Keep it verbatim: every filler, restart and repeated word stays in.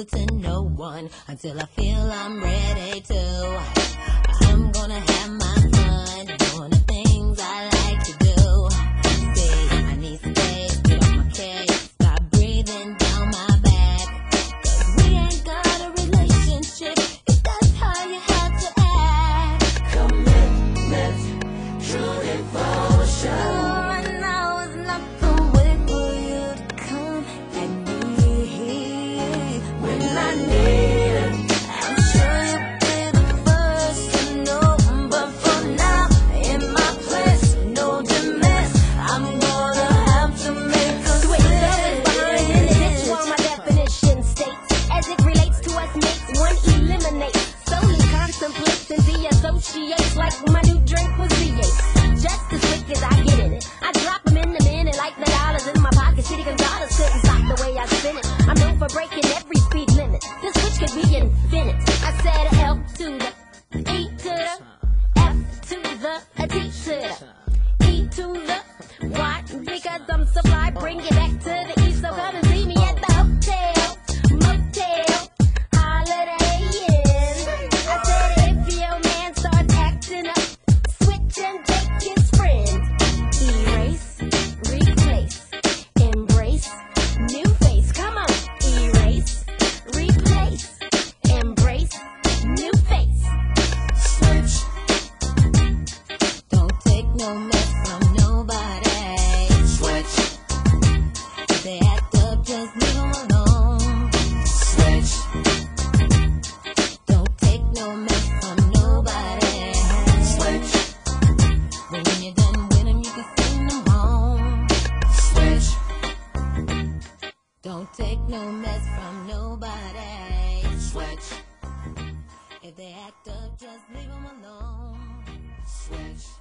answer to no one until I feel I'm ready to. I'm gonna have my fun doing the things I like to do. See, I need space, get off my case, stop breathing down my back. Cause we ain't got a relationship if that's how you have to act. Commitment, true devotion. Associates like my new drink was V eight. Just as quick as I get in it, I drop them in the minute like the dollars in my pocket. City Gonzalez couldn't stop the way I spin it. I'm known for breaking every speed limit. This switch could be infinite. I said L to the E to the F to the T to the E to the Y. Because I'm supply, bring it back to the E. So come and see me at the hotel, motel, holiday inn. I said if your man starts acting up, switch and take his friend. Erase, replace, embrace, new face. Come on, erase, replace, embrace, new face. Switch. Don't take no mess from nobody. Switch. If they act up, just leave them alone. Switch. Don't take no mess from nobody. Switch. When you're done with them, you can send them home. Switch. Don't take no mess from nobody. Switch. If they act up, just leave them alone. Switch.